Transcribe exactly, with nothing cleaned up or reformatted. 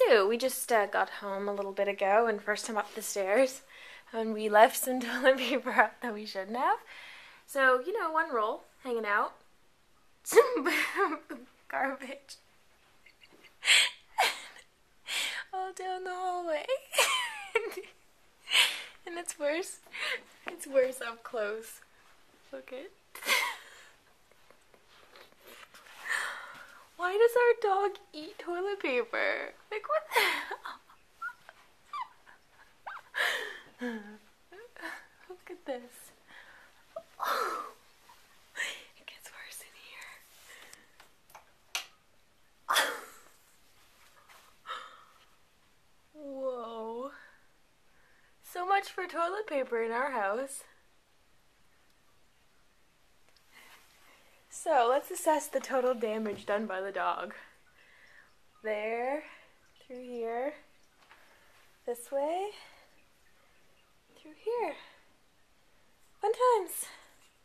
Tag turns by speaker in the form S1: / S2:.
S1: you? We just uh, got home a little bit ago and first time up the stairs, and we left some toilet paper up that we shouldn't have. So, you know, one roll hanging out. Some garbage. All down the hallway. And it's worse. It's worse up close. Look it. Why does our dog eat toilet paper? Like, what the hell? Look at this. Oh, it gets worse in here. Whoa. So much for toilet paper in our house. So let's assess the total damage done by the dog. There, through here, this way, through here. Fun times.